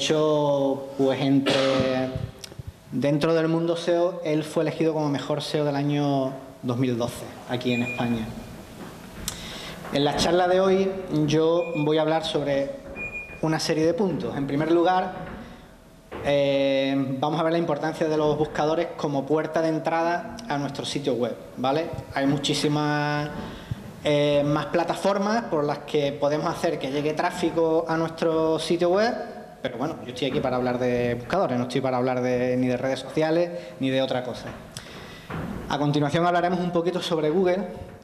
hecho, pues dentro del mundo SEO, él fue elegido como mejor SEO del año 2012, aquí en España. En la charla de hoy yo voy a hablar sobre una serie de puntos. En primer lugar, vamos a ver la importancia de los buscadores como puerta de entrada a nuestro sitio web, ¿vale? Hay muchísimas más plataformas por las que podemos hacer que llegue tráfico a nuestro sitio web, pero bueno, yo estoy aquí para hablar de buscadores, no estoy para hablar ni de redes sociales ni de otra cosa. A continuación hablaremos un poquito sobre Google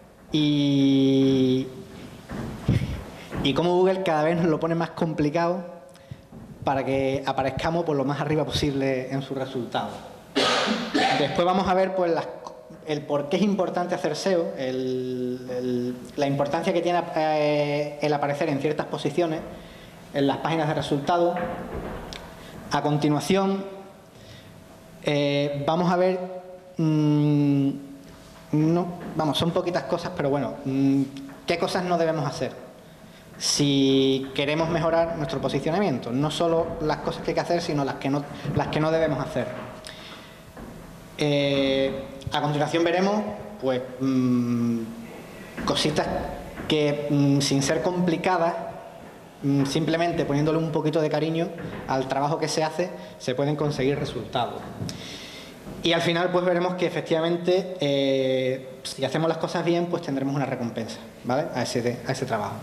y cómo Google cada vez nos lo pone más complicado para que aparezcamos por lo más arriba posible en sus resultados. Después vamos a ver pues el por qué es importante hacer SEO, la importancia que tiene el aparecer en ciertas posiciones en las páginas de resultados. A continuación vamos a ver, son poquitas cosas, pero bueno, qué cosas no debemos hacer si queremos mejorar nuestro posicionamiento. No solo las cosas que hay que hacer, sino las que no debemos hacer. A continuación veremos pues cositas que sin ser complicadas, simplemente poniéndole un poquito de cariño al trabajo que se hace, se pueden conseguir resultados. Y al final pues veremos que efectivamente si hacemos las cosas bien pues tendremos una recompensa, ¿vale? a ese trabajo.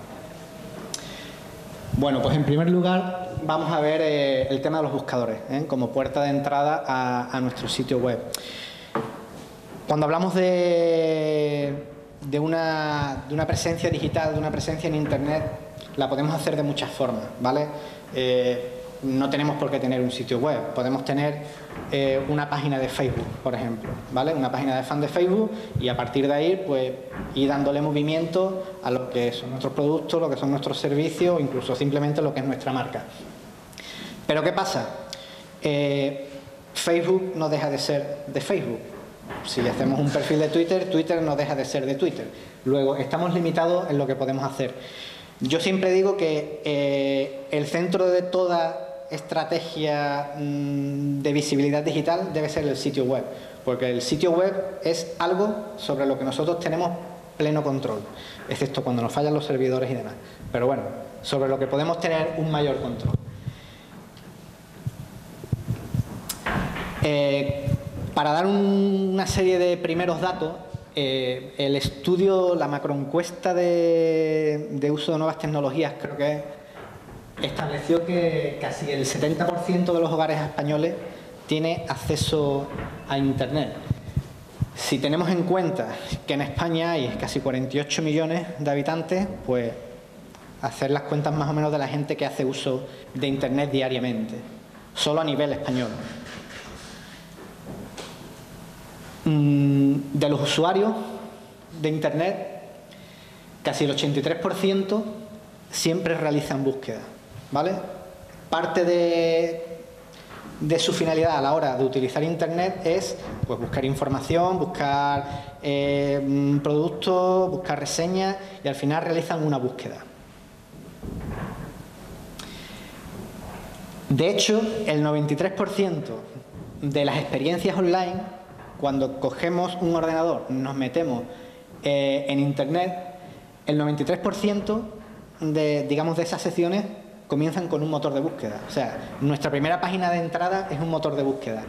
Bueno, pues en primer lugar vamos a ver el tema de los buscadores, como puerta de entrada a nuestro sitio web. Cuando hablamos de una presencia digital, de una presencia en Internet, la podemos hacer de muchas formas, ¿vale? No tenemos por qué tener un sitio web, podemos tener una página de Facebook, por ejemplo, ¿vale? Una página de fan de Facebook y a partir de ahí pues ir dándole movimiento a lo que son nuestros productos, lo que son nuestros servicios o incluso simplemente lo que es nuestra marca. Pero ¿qué pasa? Facebook no deja de ser de Facebook. Si hacemos un perfil de Twitter, Twitter no deja de ser de Twitter. Luego, estamos limitados en lo que podemos hacer. Yo siempre digo que el centro de toda estrategia de visibilidad digital debe ser el sitio web, porque el sitio web es algo sobre lo que nosotros tenemos pleno control, excepto cuando nos fallan los servidores y demás. Pero bueno, sobre lo que podemos tener un mayor control. Para dar una serie de primeros datos, el estudio, la macroencuesta de uso de nuevas tecnologías, creo que estableció que casi el 70% de los hogares españoles tiene acceso a Internet. Si tenemos en cuenta que en España hay casi 48 millones de habitantes, pues hacer las cuentas más o menos de la gente que hace uso de Internet diariamente, solo a nivel español. De los usuarios de Internet, casi el 83% siempre realizan búsquedas, ¿vale? Parte de su finalidad a la hora de utilizar Internet es pues, buscar información, buscar productos, buscar reseñas y al final realizan una búsqueda. De hecho, el 93% de las experiencias online, cuando cogemos un ordenador, nos metemos en Internet, el 93% de esas secciones comienzan con un motor de búsqueda. O sea, nuestra primera página de entrada es un motor de búsqueda.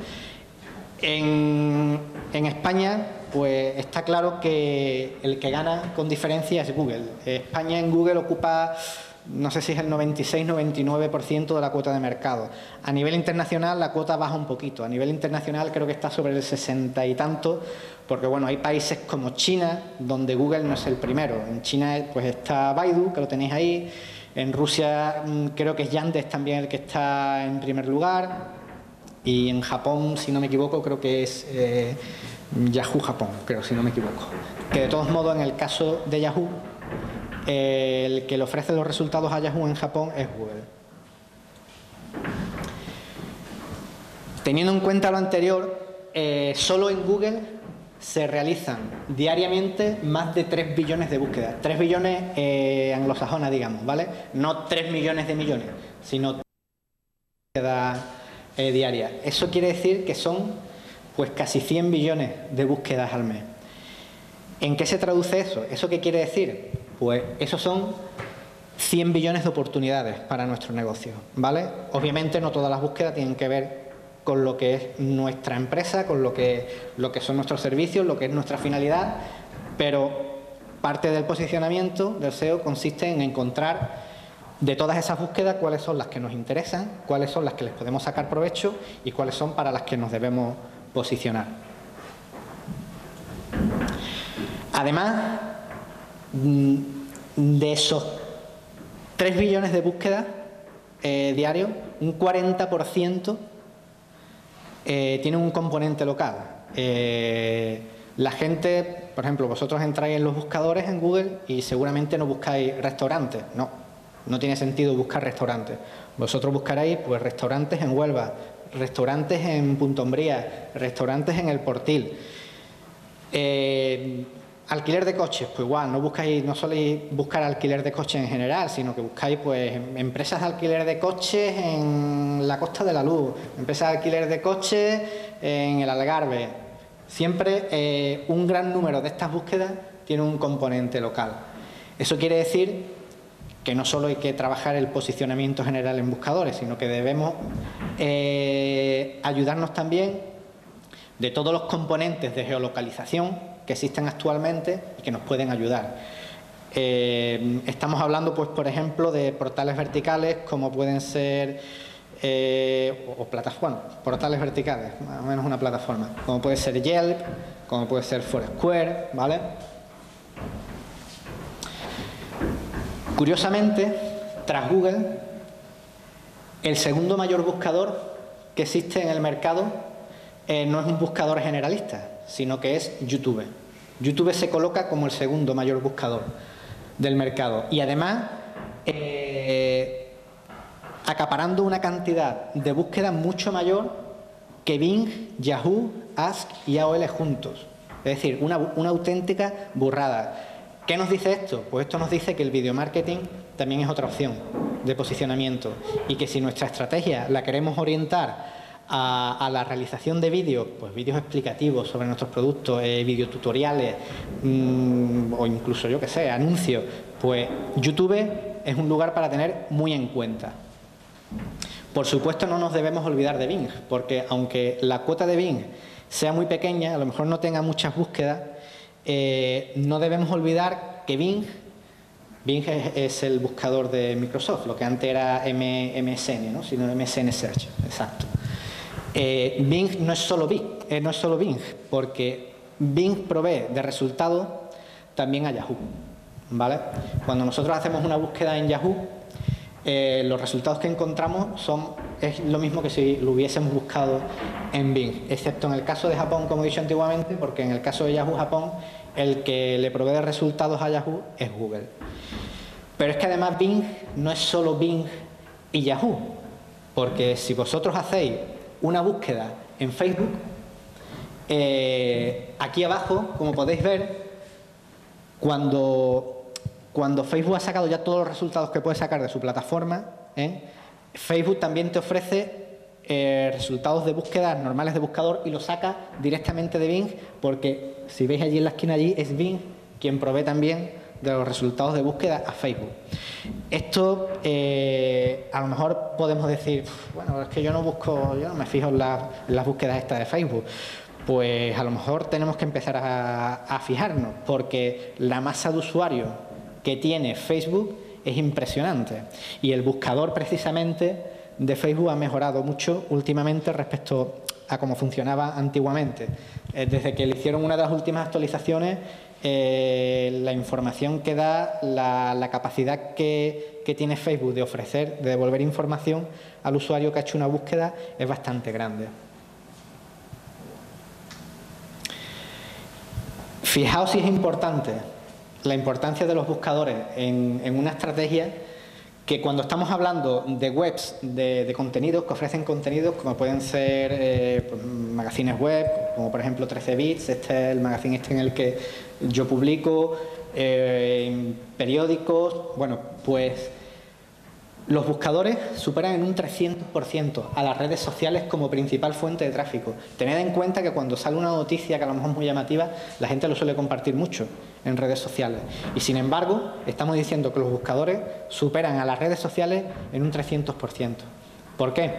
En España, pues está claro que el que gana con diferencia es Google. España en Google ocupa, no sé si es el 96-99% de la cuota de mercado. A nivel internacional la cuota baja un poquito. A nivel internacional creo que está sobre el 60 y tanto, porque bueno, hay países como China, donde Google no es el primero. En China pues está Baidu, que lo tenéis ahí. En Rusia creo que es Yandex también el que está en primer lugar. Y en Japón, si no me equivoco, creo que es Yahoo Japón, creo, si no me equivoco. Que de todos modos, en el caso de Yahoo, el que le ofrece los resultados a Yahoo en Japón es Google. Teniendo en cuenta lo anterior, solo en Google se realizan diariamente más de 3 billones de búsquedas. 3 billones anglosajonas, digamos, ¿vale? No 3 millones de millones, sino búsquedas diarias. Eso quiere decir que son pues casi 100 billones de búsquedas al mes. ¿En qué se traduce eso? ¿Eso qué quiere decir? Pues esos son 100 billones de oportunidades para nuestro negocio, ¿vale? Obviamente no todas las búsquedas tienen que ver con lo que es nuestra empresa, con lo que son nuestros servicios, lo que es nuestra finalidad, pero parte del posicionamiento del SEO consiste en encontrar de todas esas búsquedas cuáles son las que nos interesan, cuáles son las que les podemos sacar provecho y cuáles son para las que nos debemos posicionar. Además, de esos 3 billones de búsquedas diarios, un 40% tiene un componente local. La gente, por ejemplo, vosotros entráis en los buscadores en Google y seguramente no buscáis restaurantes. No tiene sentido buscar restaurantes. Vosotros buscaréis pues restaurantes en Huelva, restaurantes en Punta Umbría, restaurantes en El Portil. Alquiler de coches, pues igual, no soléis buscar alquiler de coches en general, sino que buscáis pues empresas de alquiler de coches en la Costa de la Luz, empresas de alquiler de coches en el Algarve. Siempre un gran número de estas búsquedas tiene un componente local. Eso quiere decir que no solo hay que trabajar el posicionamiento general en buscadores, sino que debemos ayudarnos también de todos los componentes de geolocalización que existen actualmente y que nos pueden ayudar. Estamos hablando, pues, por ejemplo, de portales verticales como pueden ser portales verticales, más o menos una plataforma, como puede ser Yelp, como puede ser Foursquare, ¿vale? Curiosamente, tras Google, el segundo mayor buscador que existe en el mercado no es un buscador generalista, sino que es YouTube. YouTube se coloca como el segundo mayor buscador del mercado y además acaparando una cantidad de búsquedas mucho mayor que Bing, Yahoo, Ask y AOL juntos. Es decir, una auténtica burrada. ¿Qué nos dice esto? Pues esto nos dice que el video marketing también es otra opción de posicionamiento y que si nuestra estrategia la queremos orientar a la realización de vídeos, pues vídeos explicativos sobre nuestros productos, videotutoriales o incluso, yo que sé, anuncios, pues YouTube es un lugar para tener muy en cuenta. Por supuesto, no nos debemos olvidar de Bing, porque aunque la cuota de Bing sea muy pequeña, a lo mejor no tenga muchas búsquedas, no debemos olvidar que Bing es el buscador de Microsoft, lo que antes era MSN, ¿no? Sino MSN Search, exacto. Bing no es solo Bing, porque Bing provee de resultados también a Yahoo, ¿vale? Cuando nosotros hacemos una búsqueda en Yahoo, los resultados que encontramos es lo mismo que si lo hubiésemos buscado en Bing, excepto en el caso de Japón, como he dicho antiguamente, porque en el caso de Yahoo Japón, el que le provee de resultados a Yahoo es Google. Pero es que además Bing no es solo Bing y Yahoo, porque si vosotros hacéis una búsqueda en Facebook, aquí abajo, como podéis ver, cuando Facebook ha sacado ya todos los resultados que puede sacar de su plataforma, Facebook también te ofrece resultados de búsqueda normales de buscador y lo saca directamente de Bing, porque si veis allí en la esquina allí, es Bing quien provee también de los resultados de búsqueda a Facebook. Esto, a lo mejor podemos decir, bueno, es que yo no me fijo en las búsquedas estas de Facebook. Pues a lo mejor tenemos que empezar a fijarnos, porque la masa de usuarios que tiene Facebook es impresionante y el buscador precisamente de Facebook ha mejorado mucho últimamente respecto a cómo funcionaba antiguamente. Desde que le hicieron una de las últimas actualizaciones, la información que da, la capacidad que tiene Facebook de ofrecer, de devolver información al usuario que ha hecho una búsqueda es bastante grande. Fijaos si es importante la importancia de los buscadores en una estrategia que cuando estamos hablando de webs, de contenidos, que ofrecen contenidos como pueden ser pues, magazines web, como por ejemplo 13 bits, este es el magazine en el que yo publico, periódicos, bueno, pues Los buscadores superan en un 300% a las redes sociales como principal fuente de tráfico. Tened en cuenta que cuando sale una noticia que a lo mejor es muy llamativa, la gente lo suele compartir mucho en redes sociales. Y sin embargo, estamos diciendo que los buscadores superan a las redes sociales en un 300%. ¿Por qué?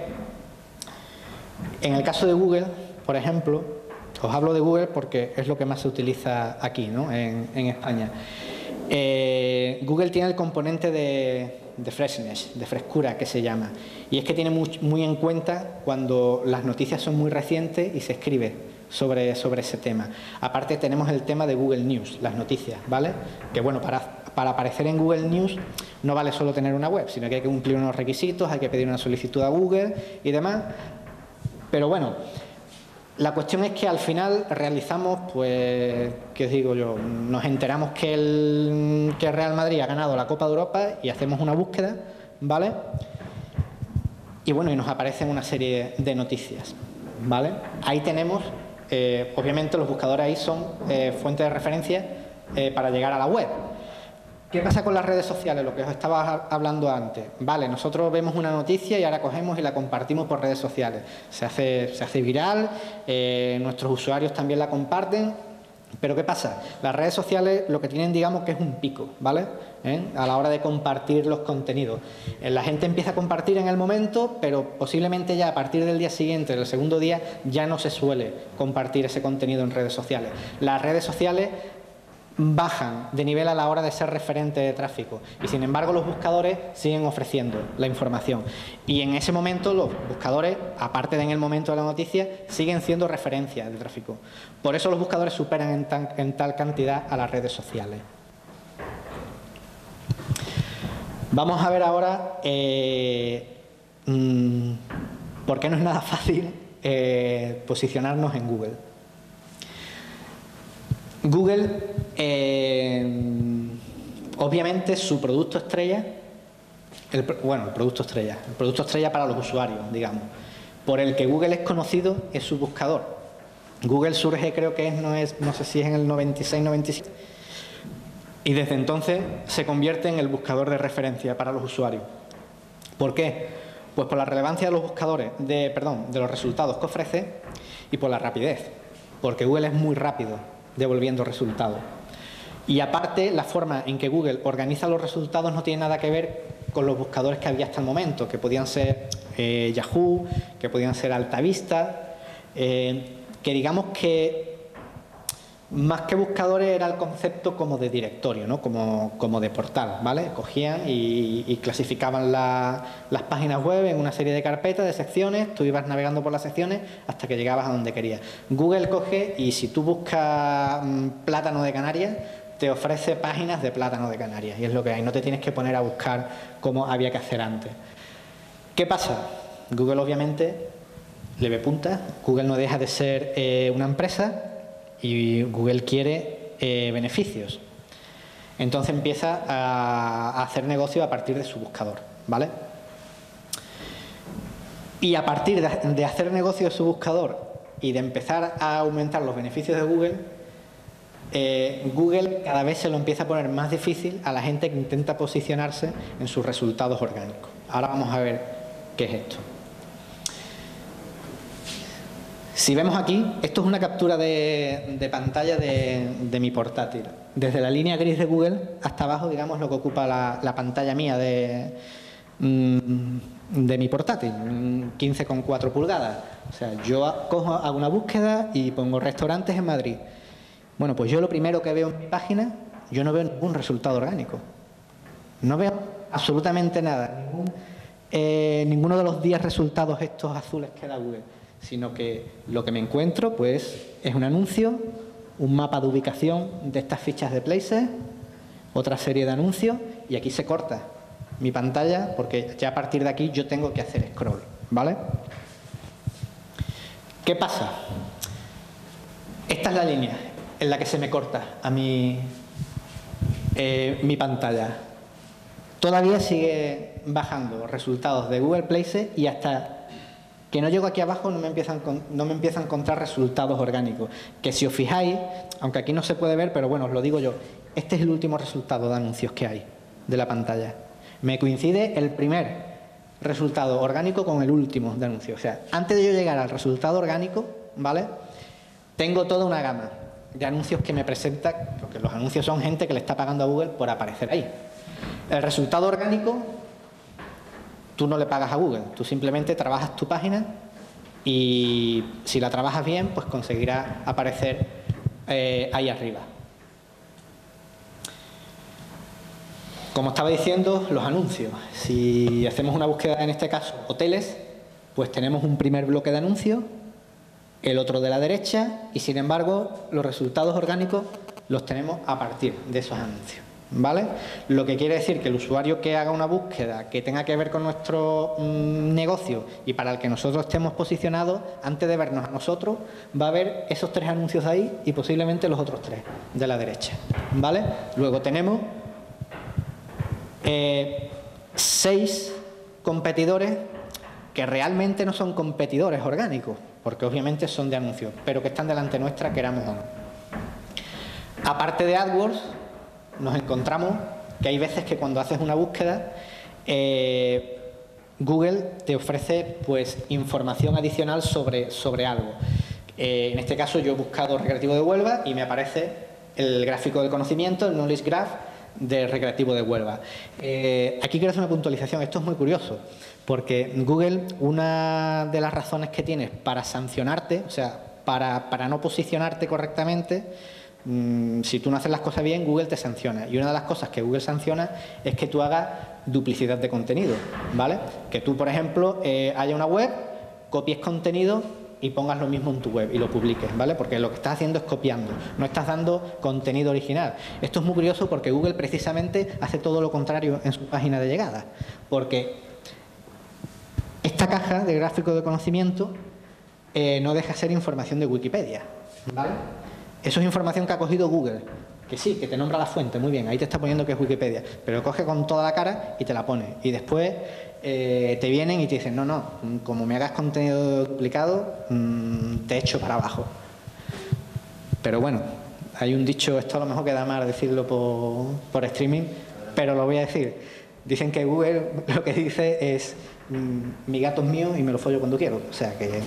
En el caso de Google, por ejemplo, os hablo de Google porque es lo que más se utiliza aquí, ¿no? en España. Google tiene el componente de freshness, de frescura que se llama, y es que tiene muy en cuenta cuando las noticias son muy recientes y se escribe sobre ese tema. Aparte tenemos el tema de Google News, las noticias, ¿vale? Que bueno, para aparecer en Google News no vale solo tener una web, sino que hay que cumplir unos requisitos, hay que pedir una solicitud a Google y demás, pero bueno, la cuestión es que al final realizamos, pues, ¿qué os digo yo? Nos enteramos que el Real Madrid ha ganado la Copa de Europa y hacemos una búsqueda, ¿vale? Y bueno, y nos aparecen una serie de noticias, ¿vale? Ahí tenemos, obviamente los buscadores ahí son fuentes de referencia para llegar a la web. ¿Qué pasa con las redes sociales? Lo que os estaba hablando antes. Vale, nosotros vemos una noticia y ahora cogemos y la compartimos por redes sociales. Se hace viral, nuestros usuarios también la comparten. Pero ¿qué pasa? Las redes sociales lo que tienen, digamos, que es un pico, ¿vale? A la hora de compartir los contenidos. La gente empieza a compartir en el momento, pero posiblemente ya a partir del día siguiente, del segundo día, ya no se suele compartir ese contenido en redes sociales. Las redes sociales bajan de nivel a la hora de ser referente de tráfico y sin embargo los buscadores siguen ofreciendo la información y en ese momento los buscadores, aparte de en el momento de la noticia, siguen siendo referencia de tráfico. Por eso los buscadores superan en tal cantidad a las redes sociales. Vamos a ver ahora por qué no es nada fácil posicionarnos en Google. Google, obviamente su producto estrella, el producto estrella para los usuarios, digamos, por el que Google es conocido es su buscador. Google surge, creo que no sé si es en el 96-97, y desde entonces se convierte en el buscador de referencia para los usuarios. ¿Por qué? Pues por la relevancia de los buscadores, de los resultados que ofrece y por la rapidez, porque Google es muy rápido devolviendo resultados. Y aparte, la forma en que Google organiza los resultados no tiene nada que ver con los buscadores que había hasta el momento, que podían ser Yahoo, que podían ser Altavista, que digamos que más que buscadores era el concepto como de directorio, ¿no? como de portal, ¿vale? Cogían y clasificaban las páginas web en una serie de carpetas, de secciones, tú ibas navegando por las secciones hasta que llegabas a donde querías. Google coge y si tú buscas plátano de Canarias, te ofrece páginas de plátano de Canarias y es lo que hay, no te tienes que poner a buscar como había que hacer antes. ¿Qué pasa? Google obviamente le ve punta, Google no deja de ser una empresa y Google quiere beneficios. Entonces empieza a hacer negocio a partir de su buscador, ¿vale? Y a partir de hacer negocio de su buscador y de empezar a aumentar los beneficios de Google, Google cada vez se lo empieza a poner más difícil a la gente que intenta posicionarse en sus resultados orgánicos. Ahora vamos a ver qué es esto. Si vemos aquí, esto es una captura de pantalla de mi portátil. Desde la línea gris de Google hasta abajo, digamos, lo que ocupa la pantalla mía de mi portátil, 15,4 pulgadas. O sea, yo hago una búsqueda y pongo restaurantes en Madrid. Bueno, pues yo lo primero que veo en mi página, yo no veo ningún resultado orgánico. No veo absolutamente nada, ninguno de los 10 resultados estos azules que da Google, sino que lo que me encuentro pues es un anuncio, un mapa de ubicación de estas fichas de Places, otra serie de anuncios y aquí se corta mi pantalla porque ya a partir de aquí yo tengo que hacer scroll, ¿vale? ¿Qué pasa? Esta es la línea en la que se me corta a mí mi pantalla. Todavía sigue bajando resultados de Google Places y hasta que no llego aquí abajo no me empieza a encontrar resultados orgánicos. Que si os fijáis, aunque aquí no se puede ver, pero bueno, os lo digo yo, este es el último resultado de anuncios que hay de la pantalla. Me coincide el primer resultado orgánico con el último de anuncio. O sea, antes de yo llegar al resultado orgánico, ¿vale?, tengo toda una gama de anuncios que me presenta, porque los anuncios son gente que le está pagando a Google por aparecer ahí. El resultado orgánico, tú no le pagas a Google, tú simplemente trabajas tu página y si la trabajas bien, pues conseguirás aparecer ahí arriba. Como estaba diciendo, los anuncios. Si hacemos una búsqueda, en este caso, hoteles, pues tenemos un primer bloque de anuncios, el otro de la derecha, y sin embargo, los resultados orgánicos los tenemos a partir de esos anuncios, ¿vale? Lo que quiere decir que el usuario que haga una búsqueda que tenga que ver con nuestro negocio y para el que nosotros estemos posicionados, antes de vernos a nosotros, va a ver esos 3 anuncios ahí y posiblemente los otros 3 de la derecha, ¿vale? Luego tenemos 6 competidores que realmente no son competidores orgánicos, porque obviamente son de anuncios, pero que están delante nuestra, queramos o no. Aparte de AdWords, nos encontramos que hay veces que cuando haces una búsqueda, Google te ofrece pues información adicional sobre algo. En este caso yo he buscado Recreativo de Huelva y me aparece el gráfico del conocimiento, el Knowledge Graph de Recreativo de Huelva. Aquí quiero hacer una puntualización. Esto es muy curioso, porque Google, una de las razones que tienes para sancionarte, o sea, para no posicionarte correctamente, si tú no haces las cosas bien, Google te sanciona. Y una de las cosas que Google sanciona es que tú hagas duplicidad de contenido, ¿vale? Que tú, por ejemplo, haya una web, copies contenido y pongas lo mismo en tu web y lo publiques, ¿vale? Porque lo que estás haciendo es copiando, no estás dando contenido original. Esto es muy curioso porque Google precisamente hace todo lo contrario en su página de llegada, porque esta caja de gráfico de conocimiento no deja de ser información de Wikipedia, ¿vale? Eso es información que ha cogido Google, que sí, que te nombra la fuente, muy bien, ahí te está poniendo que es Wikipedia, pero coge con toda la cara y te la pone. Y después te vienen y te dicen, no, como me hagas contenido duplicado, te echo para abajo. Pero bueno, hay un dicho, esto a lo mejor queda mal decirlo por streaming, pero lo voy a decir. Dicen que Google lo que dice es, mi gato es mío y me lo follo cuando quiero. O sea que...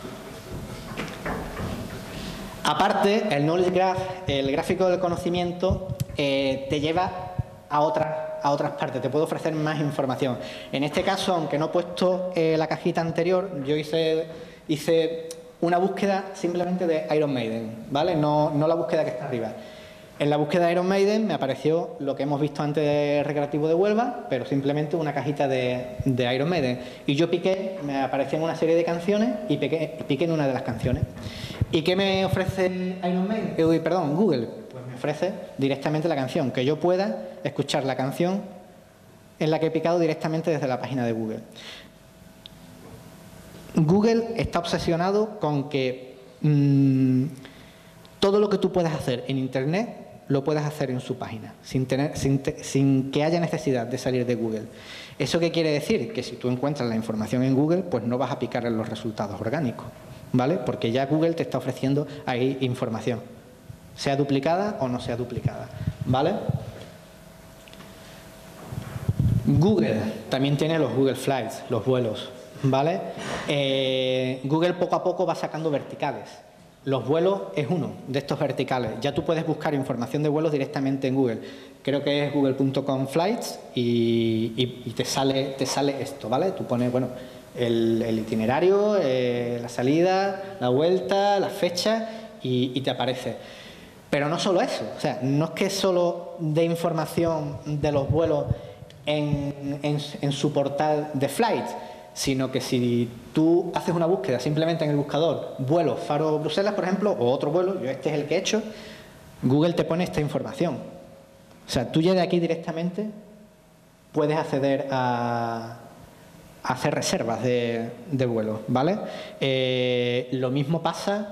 Aparte, el Knowledge Graph, el gráfico del conocimiento, te lleva a otras partes, te puede ofrecer más información. En este caso, aunque no he puesto la cajita anterior, yo hice una búsqueda simplemente de Iron Maiden, ¿vale? No la búsqueda que está arriba. En la búsqueda de Iron Maiden me apareció lo que hemos visto antes de Recreativo de Huelva, pero simplemente una cajita de Iron Maiden. Y yo piqué, me aparecían una serie de canciones y piqué en una de las canciones. ¿Y qué me ofrece Iron Maiden? Google. Pues me ofrece directamente la canción, que yo pueda escuchar la canción en la que he picado directamente desde la página de Google. Google está obsesionado con que todo lo que tú puedas hacer en Internet lo puedes hacer en su página, sin que haya necesidad de salir de Google. ¿Eso qué quiere decir? Que si tú encuentras la información en Google, pues no vas a picar en los resultados orgánicos, ¿vale? Porque ya Google te está ofreciendo ahí información, sea duplicada o no sea duplicada, ¿vale? Google también tiene los Google Flights, los vuelos, ¿vale? Google poco a poco va sacando verticales. Los vuelos es uno de estos verticales. Ya tú puedes buscar información de vuelos directamente en Google. Creo que es google.com flights y te sale esto, ¿vale? Tú pones, bueno, el itinerario, la salida, la vuelta, las fechas y te aparece. Pero no solo eso, o sea, no es que solo dé información de los vuelos en su portal de Flights, sino que si tú haces una búsqueda simplemente en el buscador vuelo Faro Bruselas, por ejemplo, o otro vuelo, yo este es el que he hecho, Google te pone esta información. O sea, tú ya de aquí directamente puedes acceder a hacer reservas de vuelos, ¿vale? Lo mismo pasa...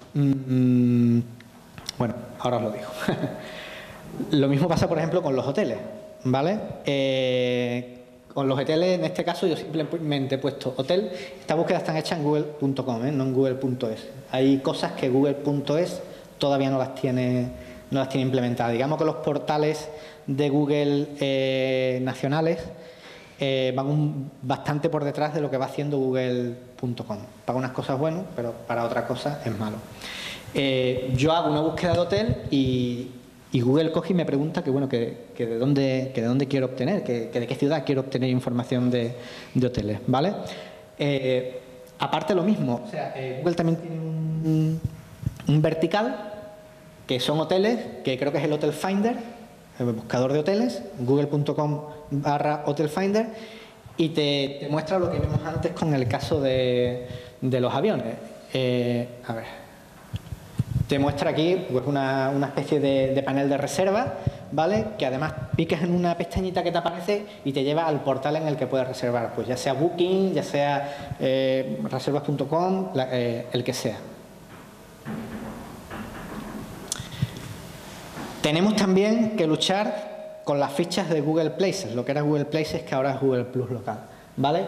bueno, ahora os lo digo. Lo mismo pasa, por ejemplo, con los hoteles, ¿vale? Con los hoteles, en este caso, yo simplemente he puesto hotel. Estas búsquedas están hechas en google.com, no en google.es. Hay cosas que google.es todavía no las tiene implementadas. Digamos que los portales de Google nacionales van bastante por detrás de lo que va haciendo Google.com. Para unas cosas bueno, pero para otras cosas es malo. Yo hago una búsqueda de hotel y Google coge y me pregunta que de dónde quiero obtener, que de qué ciudad quiero obtener información de hoteles, ¿vale? Aparte lo mismo, o sea, Google también tiene un vertical que son hoteles, que creo que es el Hotel Finder, el buscador de hoteles, google.com/Hotel Finder, y te muestra lo que vimos antes con el caso de los aviones. A ver, te muestra aquí pues una especie de panel de reserva, ¿vale? Que además picas en una pestañita que te aparece y te lleva al portal en el que puedes reservar, pues ya sea Booking, ya sea reservas.com, el que sea. Tenemos también que luchar con las fichas de Google Places, lo que era Google Places, que ahora es Google Plus local, ¿vale?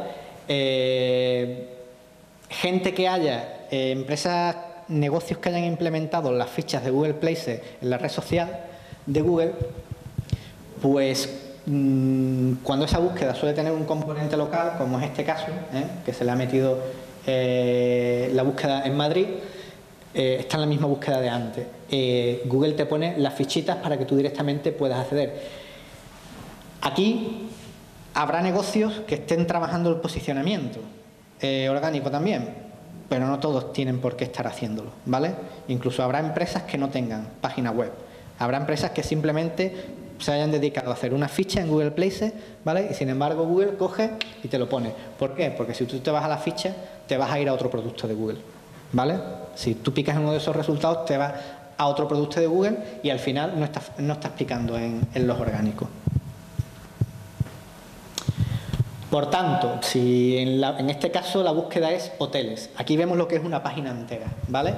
Gente que haya, empresas, negocios que hayan implementado las fichas de Google Places en la red social de Google, pues cuando esa búsqueda suele tener un componente local, como es este caso, que se le ha metido la búsqueda en Madrid, está en la misma búsqueda de antes. Google te pone las fichitas para que tú directamente puedas acceder. Aquí habrá negocios que estén trabajando el posicionamiento orgánico también, pero no todos tienen por qué estar haciéndolo, ¿vale? Incluso habrá empresas que no tengan página web. Habrá empresas que simplemente se hayan dedicado a hacer una ficha en Google Places, ¿vale? Y sin embargo Google coge y te lo pone. ¿Por qué? Porque si tú te vas a la ficha, te vas a ir a otro producto de Google, ¿vale? Si tú picas en uno de esos resultados, te vas a otro producto de Google y al final no estás picando en los orgánicos. Por tanto, si en este caso la búsqueda es hoteles, aquí vemos lo que es una página entera, ¿vale?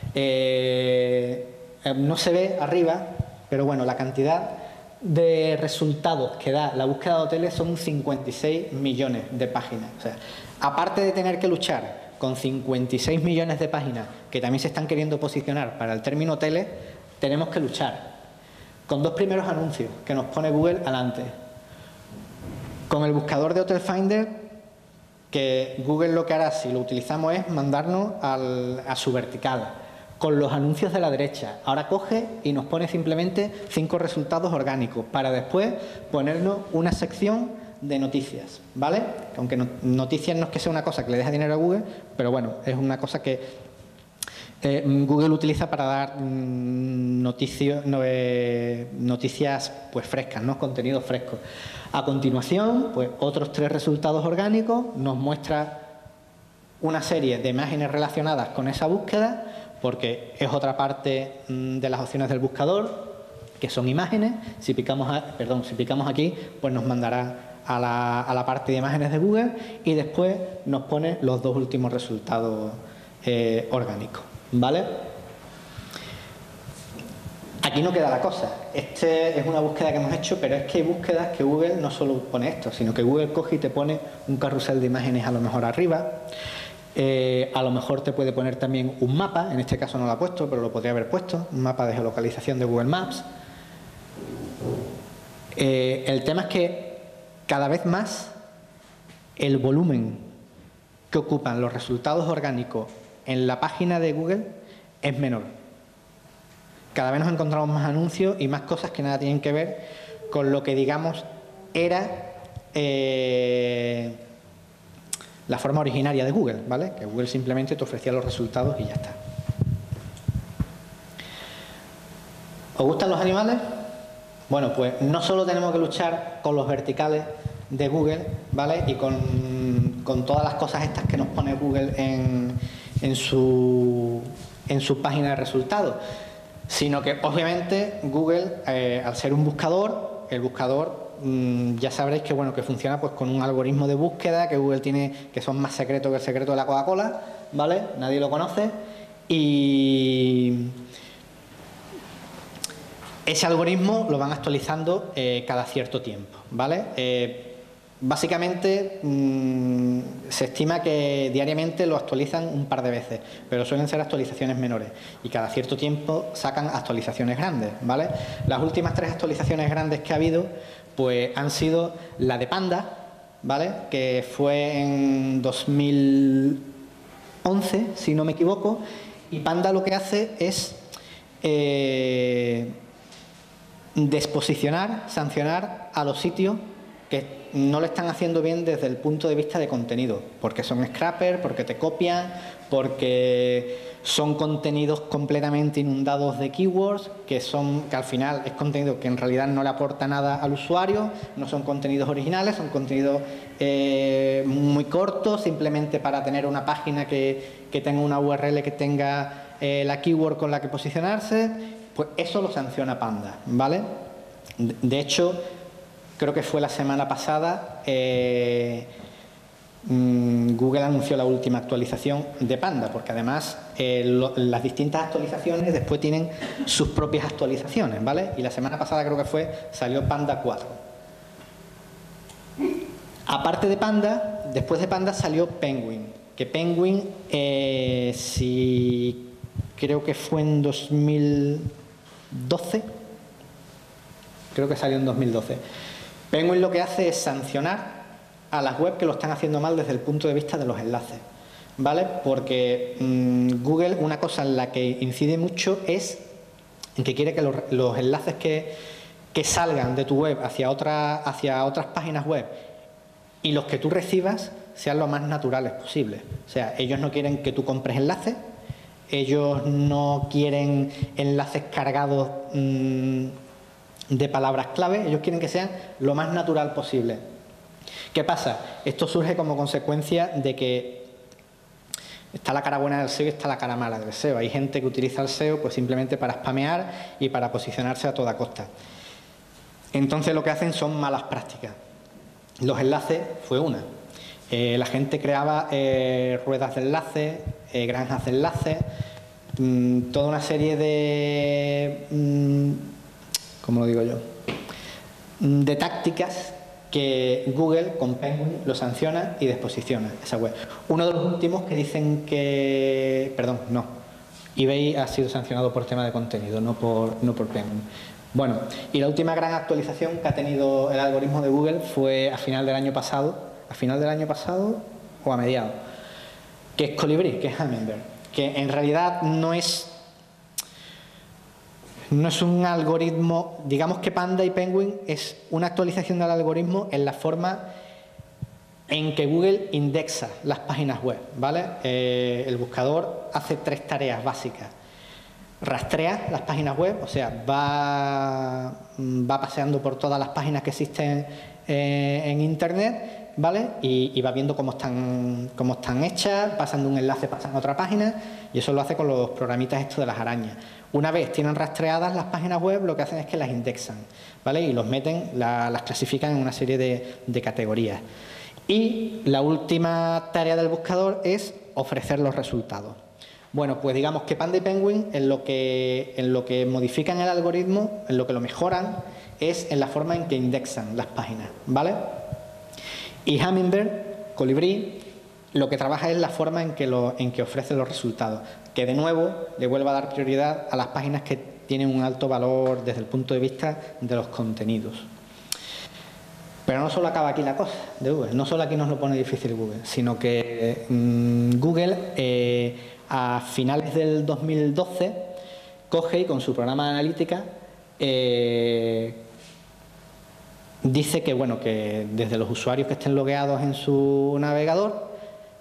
No se ve arriba, pero bueno, la cantidad de resultados que da la búsqueda de hoteles son 56 millones de páginas. O sea, aparte de tener que luchar con 56 millones de páginas que también se están queriendo posicionar para el término hoteles, tenemos que luchar con dos primeros anuncios que nos pone Google adelante. Con el buscador de Hotel Finder, que Google lo que hará si lo utilizamos es mandarnos a su vertical. Con los anuncios de la derecha, ahora coge y nos pone simplemente 5 resultados orgánicos para después ponernos una sección de noticias, ¿vale? Aunque noticias no es que sea una cosa que le deja dinero a Google, pero bueno, es una cosa que Google utiliza para dar noticias pues frescas, ¿no? Contenidos frescos. A continuación, pues otros 3 resultados orgánicos, nos muestra una serie de imágenes relacionadas con esa búsqueda, porque es otra parte de las opciones del buscador, que son imágenes. Si picamos aquí, pues nos mandará a la parte de imágenes de Google y después nos pone los 2 últimos resultados orgánicos, ¿vale? Aquí no queda la cosa. Este es una búsqueda que hemos hecho, pero es que hay búsquedas que Google no solo pone esto, sino que Google coge y te pone un carrusel de imágenes a lo mejor arriba. A lo mejor te puede poner también un mapa, en este caso no lo ha puesto, pero lo podría haber puesto, un mapa de geolocalización de Google Maps. El tema es que cada vez más el volumen que ocupan los resultados orgánicos en la página de Google es menor. Cada vez nos encontramos más anuncios y más cosas que nada tienen que ver con lo que, digamos, era la forma originaria de Google, ¿vale? Que Google simplemente te ofrecía los resultados y ya está. ¿Os gustan los animales? Bueno, pues no solo tenemos que luchar con los verticales de Google, ¿vale? Y con todas las cosas estas que nos pone Google en su página de resultados, sino que obviamente Google, al ser un buscador, el buscador ya sabréis que bueno, que funciona pues con un algoritmo de búsqueda que Google tiene, que son más secretos que el secreto de la Coca-Cola, ¿vale? Nadie lo conoce, y ese algoritmo lo van actualizando cada cierto tiempo, ¿vale? Básicamente se estima que diariamente lo actualizan un par de veces, pero suelen ser actualizaciones menores y cada cierto tiempo sacan actualizaciones grandes, ¿vale? Las últimas 3 actualizaciones grandes que ha habido pues han sido la de Panda, ¿vale? Que fue en 2011, si no me equivoco, y Panda lo que hace es desposicionar, sancionar a los sitios que no lo están haciendo bien desde el punto de vista de contenido, porque son scrappers, porque te copian, porque son contenidos completamente inundados de keywords, que al final es contenido que en realidad no le aporta nada al usuario, no son contenidos originales, son contenidos muy cortos, simplemente para tener una página que tenga una URL que tenga la keyword con la que posicionarse. Pues eso lo sanciona Panda, ¿vale? De hecho, creo que fue la semana pasada, Google anunció la última actualización de Panda, porque además las distintas actualizaciones después tienen sus propias actualizaciones, ¿vale? Y la semana pasada creo que salió Panda 4. Aparte de Panda, después de Panda salió Penguin, que Penguin, creo que fue en 2012, creo que salió en 2012. Penguin lo que hace es sancionar a las webs que lo están haciendo mal desde el punto de vista de los enlaces, ¿vale? Porque Google, una cosa en la que incide mucho es en que quiere que los enlaces que salgan de tu web hacia otras páginas web y los que tú recibas sean lo más naturales posible. O sea, ellos no quieren que tú compres enlaces, ellos no quieren enlaces cargados de palabras clave, ellos quieren que sean lo más natural posible. ¿Qué pasa? Esto surge como consecuencia de que está la cara buena del SEO y está la cara mala del SEO. Hay gente que utiliza el SEO pues simplemente para spamear y para posicionarse a toda costa. Entonces lo que hacen son malas prácticas. Los enlaces fue una. La gente creaba ruedas de enlaces, granjas de enlaces, toda una serie de, ¿cómo lo digo yo?, de tácticas que Google con Penguin lo sanciona y desposiciona esa web. Uno de los últimos que dicen que... Perdón, no. eBay ha sido sancionado por tema de contenido, no por Penguin. Bueno, y la última gran actualización que ha tenido el algoritmo de Google fue a final del año pasado o a mediados, que es Colibrí, que es Hummingbird, que en realidad no es un algoritmo. Digamos que Panda y Penguin es una actualización del algoritmo en la forma en que Google indexa las páginas web, ¿vale? El buscador hace 3 tareas básicas. Rastrea las páginas web, o sea, va paseando por todas las páginas que existen en Internet, ¿vale? Y va viendo cómo están hechas, pasan de un enlace, pasan a otra página, y eso lo hace con los programitas estos de las arañas. Una vez tienen rastreadas las páginas web, lo que hacen es que las indexan, ¿vale? Y los meten, las clasifican en una serie de categorías. Y la última tarea del buscador es ofrecer los resultados. Bueno, pues digamos que Panda y Penguin en lo que modifican el algoritmo, en lo que lo mejoran, es en la forma en que indexan las páginas, ¿vale? Y Hummingbird, Colibrí, lo que trabaja es la forma en que ofrece los resultados, que de nuevo le vuelva a dar prioridad a las páginas que tienen un alto valor desde el punto de vista de los contenidos. Pero no solo acaba aquí la cosa de Google, no solo aquí nos lo pone difícil Google, sino que Google a finales del 2012 coge y con su programa de analítica dice que, bueno, que desde los usuarios que estén logueados en su navegador,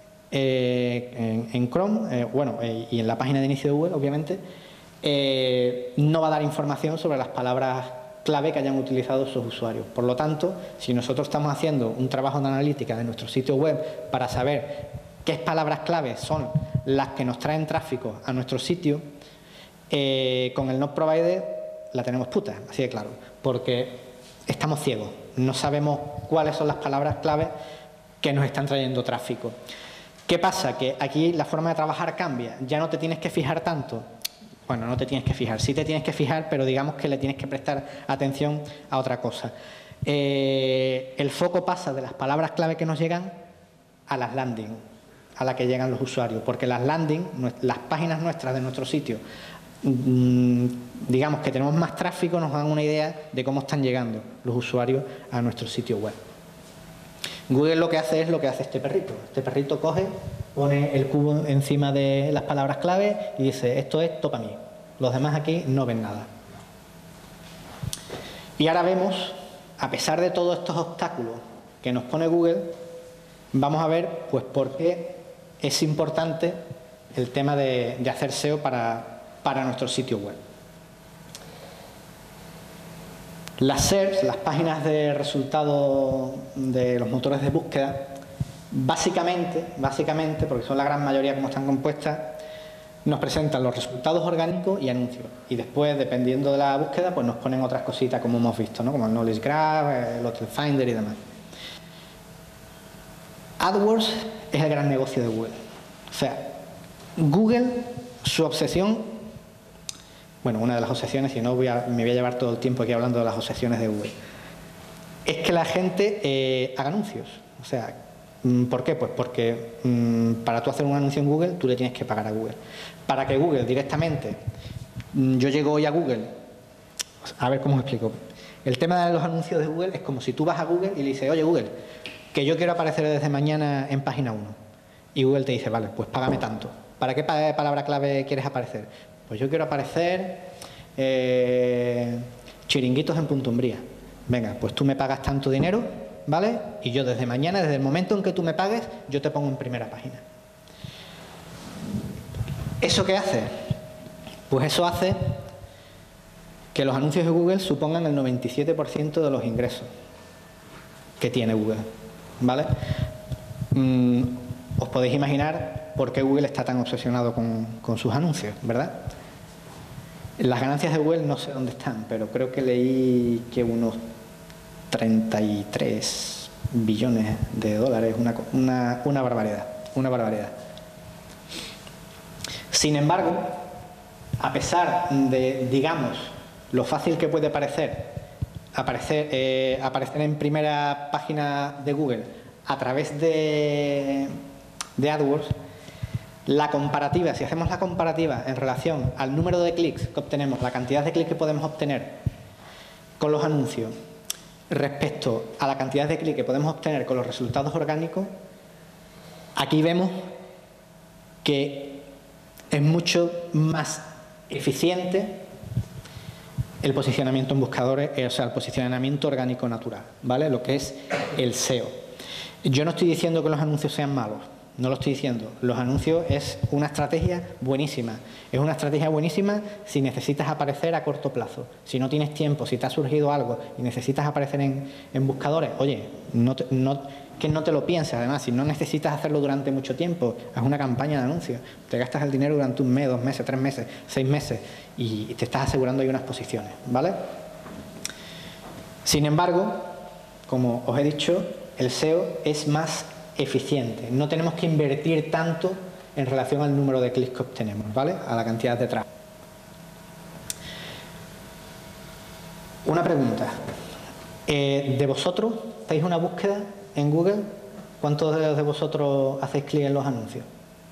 en Chrome, y en la página de inicio de Google, obviamente, no va a dar información sobre las palabras clave que hayan utilizado sus usuarios. Por lo tanto, si nosotros estamos haciendo un trabajo de analítica de nuestro sitio web para saber qué palabras clave son las que nos traen tráfico a nuestro sitio, con el Not Provided la tenemos puta, así de claro, porque estamos ciegos, no sabemos cuáles son las palabras clave que nos están trayendo tráfico. ¿Qué pasa? Que aquí la forma de trabajar cambia, ya no te tienes que fijar tanto. Bueno, no te tienes que fijar, sí te tienes que fijar, pero digamos que le tienes que prestar atención a otra cosa. El foco pasa de las palabras clave que nos llegan a las landing, a las que llegan los usuarios, porque las landing, las páginas nuestras de nuestro sitio, digamos que tenemos más tráfico, nos dan una idea de cómo están llegando los usuarios a nuestro sitio web. Google lo que hace es lo que hace este perrito. Este perrito coge, pone el cubo encima de las palabras clave y dice, esto es top a mí. Los demás aquí no ven nada. Y ahora vemos, a pesar de todos estos obstáculos que nos pone Google, vamos a ver pues por qué es importante el tema de hacer SEO para nuestro sitio web. Las SERPs, las páginas de resultados de los motores de búsqueda, básicamente, porque son la gran mayoría como están compuestas, nos presentan los resultados orgánicos y anuncios. Y después, dependiendo de la búsqueda, pues nos ponen otras cositas como hemos visto, ¿no? Como el Knowledge Graph, el Hotel Finder y demás. AdWords es el gran negocio de Google. O sea, Google, su obsesión, bueno, una de las obsesiones, si no me voy a llevar todo el tiempo aquí hablando de las obsesiones de Google, es que la gente haga anuncios. O sea, ¿por qué? Pues porque para tú hacer un anuncio en Google, tú le tienes que pagar a Google. Para que Google directamente, yo llego hoy a Google, a ver cómo os explico. El tema de los anuncios de Google es como si tú vas a Google y le dices, oye Google, que yo quiero aparecer desde mañana en página 1. Y Google te dice, vale, pues págame tanto. ¿Para qué palabra clave quieres aparecer? Pues yo quiero aparecer chiringuitos en Punto Umbría. Venga, pues tú me pagas tanto dinero, ¿vale? Y yo desde mañana, desde el momento en que tú me pagues, yo te pongo en primera página. ¿Eso qué hace? Pues eso hace que los anuncios de Google supongan el 97% de los ingresos que tiene Google, ¿vale? Os podéis imaginar por qué Google está tan obsesionado con sus anuncios, ¿verdad? Las ganancias de Google no sé dónde están, pero creo que leí que unos 33 billones de dólares, una barbaridad, una barbaridad. Sin embargo, a pesar de, digamos, lo fácil que puede aparecer en primera página de Google a través de AdWords, la comparativa, si hacemos la comparativa en relación al número de clics que obtenemos, la cantidad de clics que podemos obtener con los anuncios respecto a la cantidad de clics que podemos obtener con los resultados orgánicos, aquí vemos que es mucho más eficiente el posicionamiento en buscadores, o sea, el posicionamiento orgánico natural, ¿vale? Lo que es el SEO. Yo no estoy diciendo que los anuncios sean malos, no lo estoy diciendo. Los anuncios es una estrategia buenísima. Es una estrategia buenísima si necesitas aparecer a corto plazo. Si no tienes tiempo, si te ha surgido algo y necesitas aparecer en buscadores, oye, que no te lo pienses. Además, si no necesitas hacerlo durante mucho tiempo, haz una campaña de anuncios. Te gastas el dinero durante un mes, 2 meses, 3 meses, 6 meses y te estás asegurando ahí unas posiciones, ¿vale? Sin embargo, como os he dicho, el SEO es más eficiente. No tenemos que invertir tanto en relación al número de clics que obtenemos, ¿vale? A la cantidad de tráfico. Una pregunta. ¿De vosotros hacéis una búsqueda en Google? ¿Cuántos de vosotros hacéis clic en los anuncios?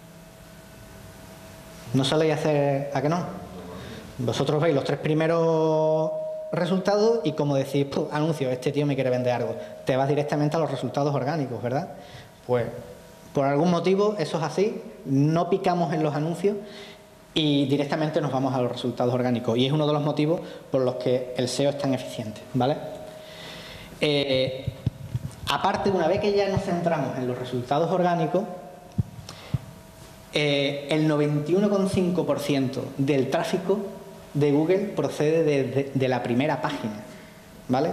¿No soléis hacer a que no? Vosotros veis los 3 primeros resultados y como decís, anuncio, este tío me quiere vender algo. Te vas directamente a los resultados orgánicos, ¿verdad? Pues por algún motivo eso es así, no picamos en los anuncios y directamente nos vamos a los resultados orgánicos. Y es uno de los motivos por los que el SEO es tan eficiente, ¿vale? Aparte, una vez que ya nos centramos en los resultados orgánicos, el 91,5% del tráfico de Google procede de la primera página, ¿vale?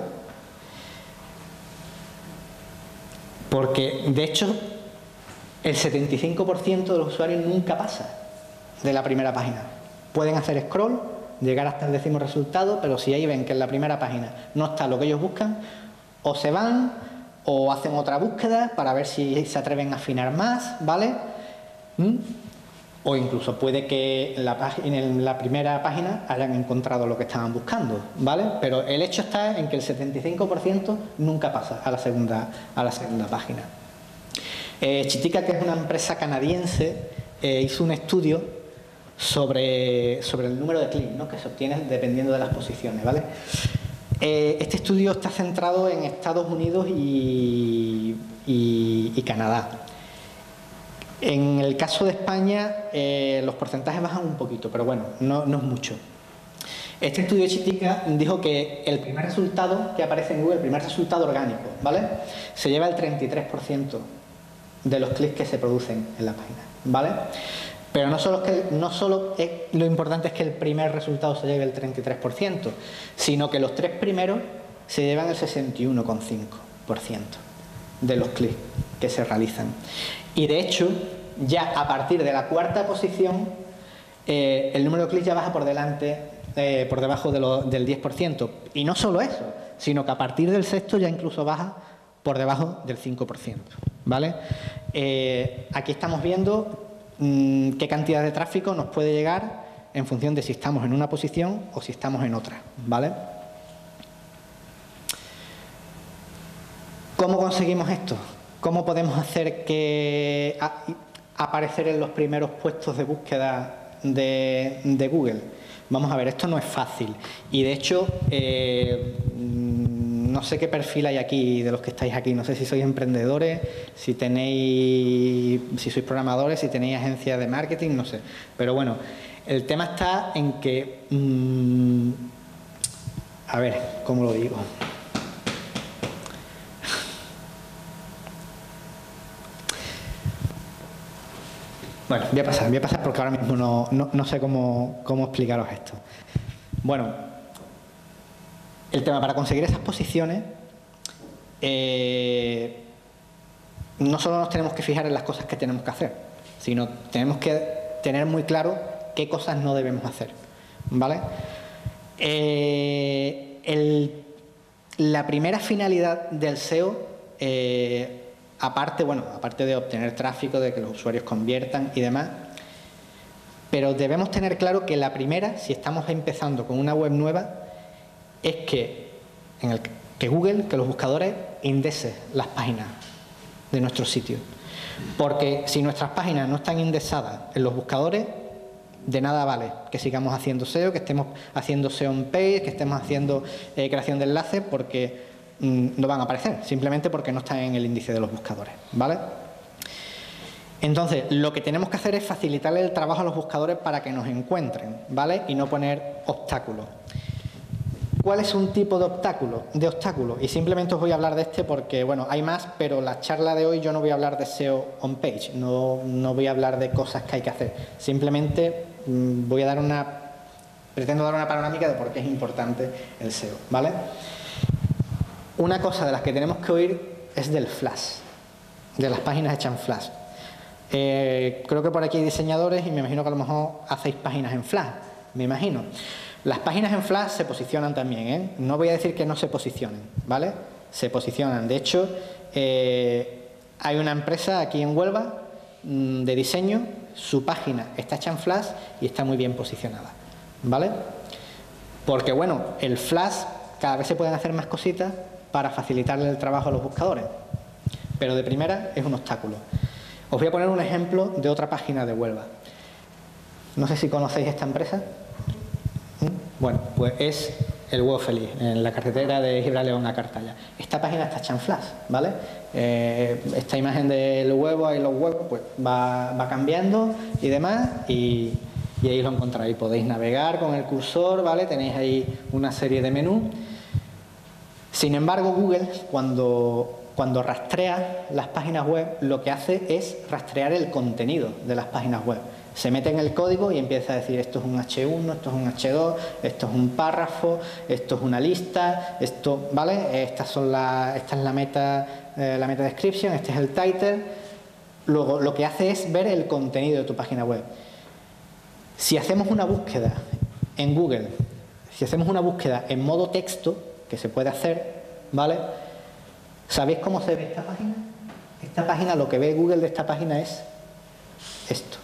Porque, de hecho, el 75% de los usuarios nunca pasa de la primera página. Pueden hacer scroll, llegar hasta el 10º resultado, pero si ahí ven que en la primera página no está lo que ellos buscan, o se van o hacen otra búsqueda para ver si se atreven a afinar más, ¿vale? O incluso puede que en la primera página hayan encontrado lo que estaban buscando, ¿vale? Pero el hecho está en que el 75% nunca pasa a la segunda página. Chitika, que es una empresa canadiense, hizo un estudio sobre el número de clics, ¿no?, que se obtiene dependiendo de las posiciones, ¿vale? Este estudio está centrado en Estados Unidos y Canadá. En el caso de España, los porcentajes bajan un poquito, pero bueno, no es mucho. Este estudio de Chitica dijo que el primer resultado que aparece en Google, el primer resultado orgánico, ¿vale?, se lleva el 33% de los clics que se producen en la página, ¿vale? Pero no solo lo importante es que el primer resultado se lleve el 33%, sino que los tres primeros se llevan el 61,5% de los clics que se realizan. Y de hecho, ya a partir de la cuarta posición, el número de clics ya baja por debajo del 10%. Y no solo eso, sino que a partir del sexto ya incluso baja por debajo del 5%, ¿vale? Aquí estamos viendo qué cantidad de tráfico nos puede llegar en función de si estamos en una posición o si estamos en otra, ¿vale? ¿Cómo conseguimos esto? ¿Cómo podemos hacer que aparecer en los primeros puestos de búsqueda de Google? Vamos a ver, esto no es fácil y de hecho no sé qué perfil hay aquí de los que estáis aquí, no sé si sois emprendedores, si sois programadores, si tenéis agencias de marketing, no sé, pero bueno, el tema está en que a ver, ¿cómo lo digo? Bueno, voy a pasar porque ahora mismo no sé cómo explicaros esto. Bueno, el tema para conseguir esas posiciones, no solo nos tenemos que fijar en las cosas que tenemos que hacer, sino tenemos que tener muy claro qué cosas no debemos hacer, ¿vale? La primera finalidad del SEO, aparte de obtener tráfico, de que los usuarios conviertan y demás, pero debemos tener claro que la primera, si estamos empezando con una web nueva, es que Google, que los buscadores indexen las páginas de nuestro sitio. Porque si nuestras páginas no están indexadas en los buscadores, de nada vale que sigamos haciendo SEO, que estemos haciendo SEO on page, que estemos haciendo creación de enlaces, porque no van a aparecer, simplemente porque no están en el índice de los buscadores, ¿vale? Entonces, lo que tenemos que hacer es facilitarle el trabajo a los buscadores para que nos encuentren, ¿vale? Y no poner obstáculos. ¿Cuál es un tipo de obstáculo? Y simplemente os voy a hablar de este porque, bueno, hay más, pero la charla de hoy yo no voy a hablar de SEO on page, no voy a hablar de cosas que hay que hacer. Simplemente pretendo dar una panorámica de por qué es importante el SEO, ¿vale? Una cosa de las que tenemos que oír es del flash, de las páginas hechas en flash. Creo que por aquí hay diseñadores y me imagino que a lo mejor hacéis páginas en flash, me imagino. Las páginas en flash se posicionan también, ¿eh? No voy a decir que no se posicionen, ¿vale? Se posicionan. De hecho, hay una empresa aquí en Huelva de diseño, su página está hecha en flash y está muy bien posicionada, ¿vale? Porque, bueno, el flash cada vez se pueden hacer más cositas para facilitarle el trabajo a los buscadores, pero de primera es un obstáculo. Os voy a poner un ejemplo de otra página de Huelva. No sé si conocéis esta empresa. Bueno, pues es El Huevo Feliz, en la carretera de Gibraleón a Cartaya. Esta página está hecha en flash, ¿vale? Esta imagen del huevo, ahí los huevos, pues va cambiando y demás, y ahí lo encontráis. Podéis navegar con el cursor, ¿vale? Tenéis ahí una serie de menús. Sin embargo, Google, cuando rastrea las páginas web, lo que hace es rastrear el contenido de las páginas web. Se mete en el código y empieza a decir esto es un H1, esto es un H2, esto es un párrafo, esto es una lista, esto, ¿vale? Esta es la meta description, este es el title. Luego lo que hace es ver el contenido de tu página web. Si hacemos una búsqueda en Google, si hacemos una búsqueda en modo texto, que se puede hacer, ¿vale? ¿Sabéis cómo se ve esta página? Esta página, lo que ve Google de esta página es esto.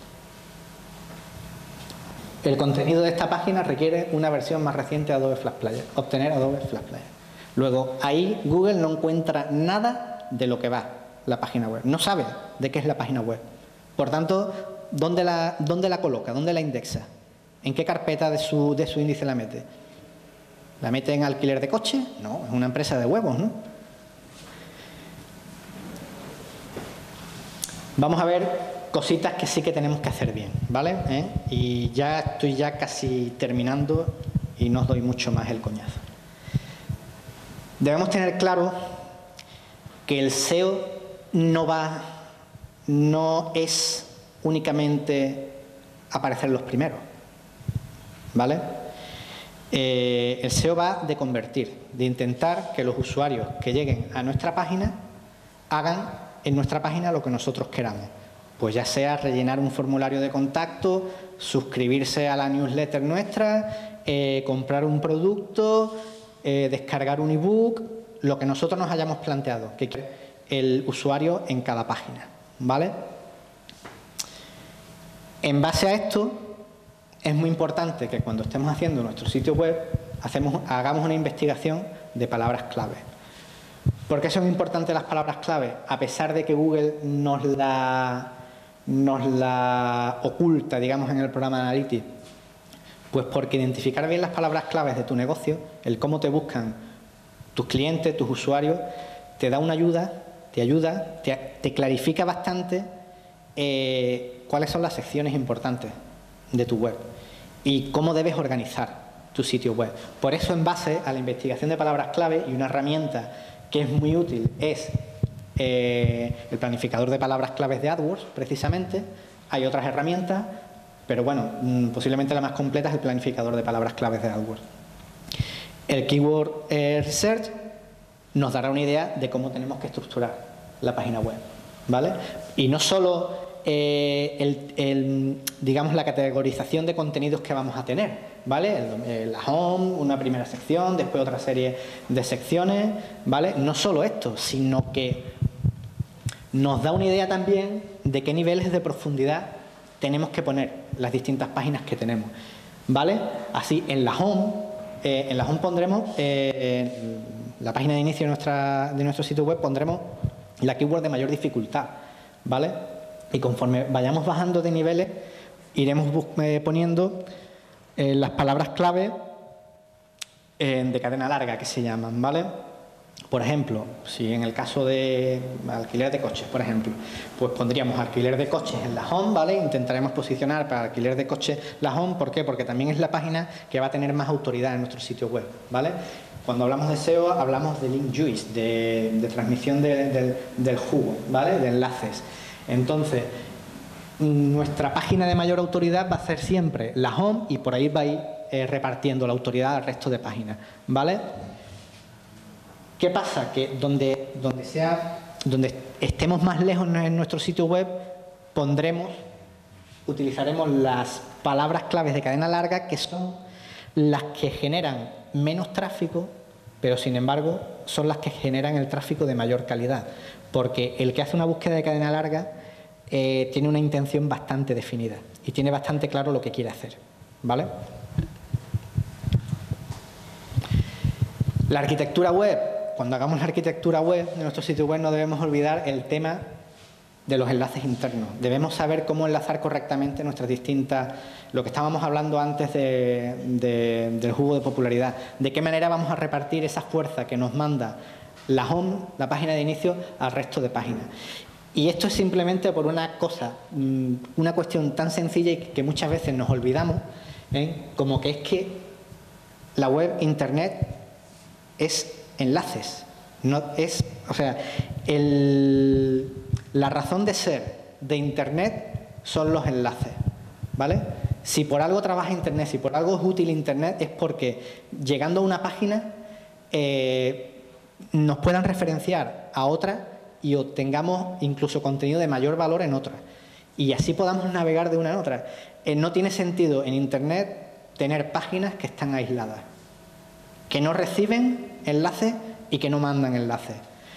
El contenido de esta página requiere una versión más reciente de Adobe Flash Player, obtener Adobe Flash Player. Luego, ahí Google no encuentra nada de lo que va la página web, no sabe de qué es la página web. Por tanto, ¿dónde la coloca? ¿Dónde la indexa? ¿En qué carpeta de su índice la mete? ¿La mete en alquiler de coche? No, es una empresa de huevos, ¿no? Vamos a ver cositas que sí que tenemos que hacer bien, ¿vale? Y ya estoy casi terminando y no os doy mucho más el coñazo. Debemos tener claro que el SEO no es únicamente aparecer los primeros, ¿vale? El SEO va de convertir, de intentar que los usuarios que lleguen a nuestra página hagan en nuestra página lo que nosotros queramos. Pues ya sea rellenar un formulario de contacto, suscribirse a la newsletter nuestra, comprar un producto, descargar un ebook, lo que nosotros nos hayamos planteado, que quiere el usuario en cada página, ¿vale? En base a esto, es muy importante que cuando estemos haciendo nuestro sitio web, hagamos una investigación de palabras clave. ¿Por qué son importantes las palabras clave? A pesar de que Google nos la oculta, digamos, en el programa Analytics, pues porque identificar bien las palabras claves de tu negocio, el cómo te buscan tus clientes, tus usuarios, te da una ayuda, te clarifica bastante cuáles son las secciones importantes de tu web y cómo debes organizar tu sitio web. Por eso, en base a la investigación de palabras clave, y una herramienta que es muy útil es el planificador de palabras claves de AdWords, precisamente. Hay otras herramientas, pero bueno, posiblemente la más completa es el planificador de palabras claves de AdWords. El Keyword Research nos dará una idea de cómo tenemos que estructurar la página web, ¿vale? Y no solo digamos, la categorización de contenidos que vamos a tener, ¿vale? La home, una primera sección, después otra serie de secciones, ¿vale? No solo esto, sino que nos da una idea también de qué niveles de profundidad tenemos que poner las distintas páginas que tenemos, ¿vale? Así, en la home pondremos, en la página de inicio de nuestro sitio web pondremos la keyword de mayor dificultad, ¿vale? Y conforme vayamos bajando de niveles, iremos poniendo las palabras clave de cadena larga, que se llaman, ¿vale? Por ejemplo, si en el caso de alquiler de coches, por ejemplo, pues pondríamos alquiler de coches en la home, ¿vale? Intentaremos posicionar para alquiler de coches la home. ¿Por qué? Porque también es la página que va a tener más autoridad en nuestro sitio web, ¿vale? Cuando hablamos de SEO, hablamos de link juice, de transmisión del jugo, ¿vale? De enlaces. Entonces, nuestra página de mayor autoridad va a ser siempre la home y por ahí va a ir repartiendo la autoridad al resto de páginas, ¿vale? ¿Qué pasa? Que donde estemos más lejos en nuestro sitio web, utilizaremos las palabras claves de cadena larga, que son las que generan menos tráfico, pero sin embargo son las que generan el tráfico de mayor calidad, porque el que hace una búsqueda de cadena larga tiene una intención bastante definida y tiene bastante claro lo que quiere hacer, ¿vale? La arquitectura web. Cuando hagamos la arquitectura web de nuestro sitio web, no debemos olvidar el tema de los enlaces internos. Debemos saber cómo enlazar correctamente nuestras distintas, lo que estábamos hablando antes del jugo de popularidad. De qué manera vamos a repartir esa fuerza que nos manda la home, la página de inicio, al resto de páginas. Y esto es simplemente por una cosa, una cuestión tan sencilla y que muchas veces nos olvidamos, como que es que la web, internet, es enlaces. No es, o sea, la razón de ser de internet son los enlaces, ¿vale? Si por algo trabaja internet, si por algo es útil internet, es porque llegando a una página nos puedan referenciar a otra y obtengamos incluso contenido de mayor valor en otra. Y así podamos navegar de una en otra. No tiene sentido en internet tener páginas que están aisladas, que no reciben enlaces y que no mandan enlaces.